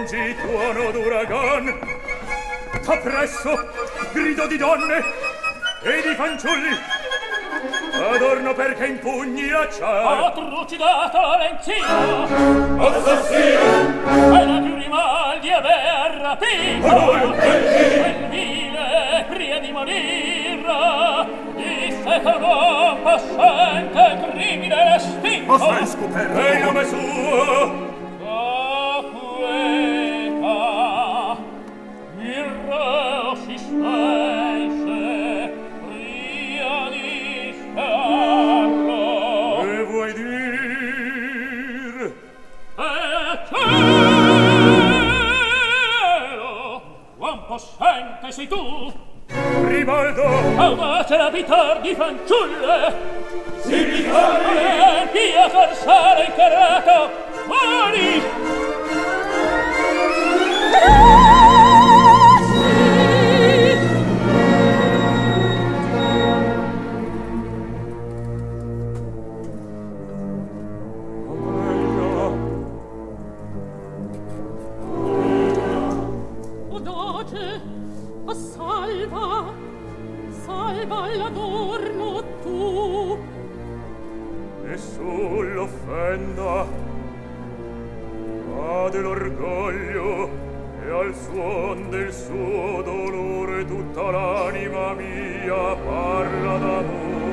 senti tuono d'uragan, t'appresso grido di donne e di fanciulli, adorno perché impugni la ciara. Ho trucidato Lorenzino, assassino, e la più rimaldi aver rapito, quel vile prima di morir disse che un uomo possente il crimine estinto. ma sei scoperto? E il nome suo? Capueta, il re si spese pria di starlo. Che vuoi dir? E cielo, uom possente sei tu, Ribaldo, audace l'abitar di fanciulle, si ricordi? e pia corsare incarato, muori! Audace, salva, salva l'adorno tu. Nessun l'offenda, ma dell'orgoglio e al suon del suo dolore tutta l'anima mia parla d'amore.